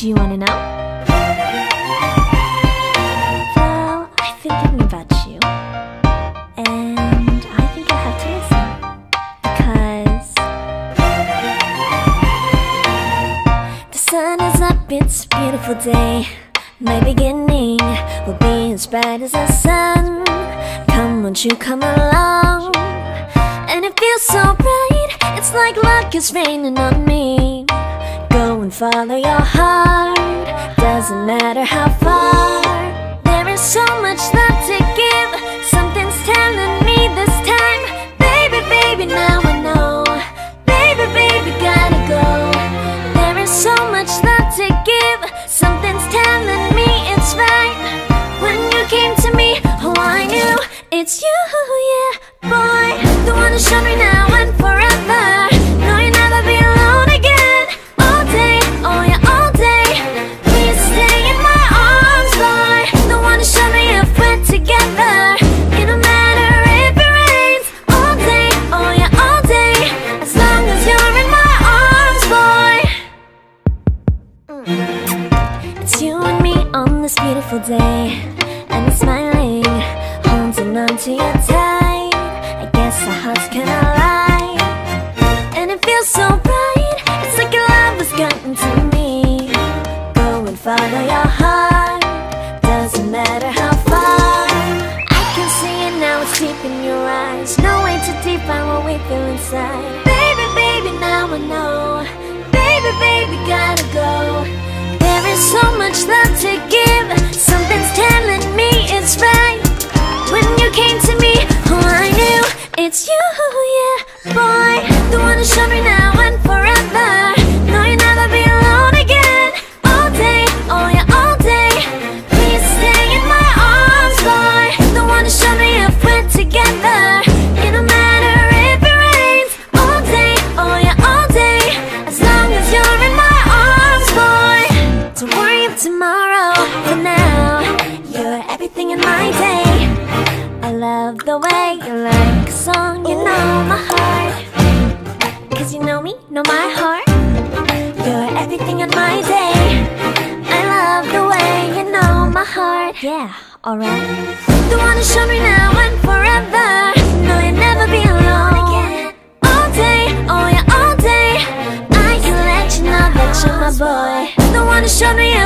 Do you wanna know? Well, I've been thinking about you, and I think you'll have to listen, because the sun is up, it's a beautiful day. My beginning will be as bright as the sun. Come, won't you come along? And it feels so bright, it's like luck is raining on me. Go and follow your heart, doesn't matter how far. There is so much love to give, something's telling me this time. Baby, baby, now I know. Baby, baby, gotta go. There is so much love to give, something's telling me it's right. When you came to me, oh I knew it's you, yeah, boy. The one who showed me now and forever. No, you'll never be alone again. All day, oh yeah, all day. Please stay in my arms, boy. The one who showed me if we're together. It don't matter if it rains. All day, oh yeah, all day. As long as you're in my arms, boy. It's you and me on this beautiful day, and it's smiling, holding on to you tight. I guess our hearts cannot lie, and it feels so bright. It's like your love has gotten to me. Go and follow your heart, doesn't matter how far. I can see it now, it's deep in your eyes. No way to define what we feel inside. Baby, baby, now I know. Baby, baby, gotta go. There is so much love to give, something's telling me it's right. When you came to me, oh I knew it's you, yeah, boy. The one who showed me now and forever. No, you'll never be alone again. All day, oh yeah, all day. Please stay in my arms, boy. The one who showed me if we're together. It don't matter if it rains. All day, oh yeah, all day. As long as you're in my arms, boy. Don't worry about tomorrow, for now you're everything in my day. I love the way you like a song, you know my heart. Cause you know me, know my heart. You're everything in my day. I love the way you know my heart. Yeah, alright. The one who showed me now and forever. No, you'll never be alone again. All day, oh yeah, all day. I can let you know that you're my boy. The one who showed me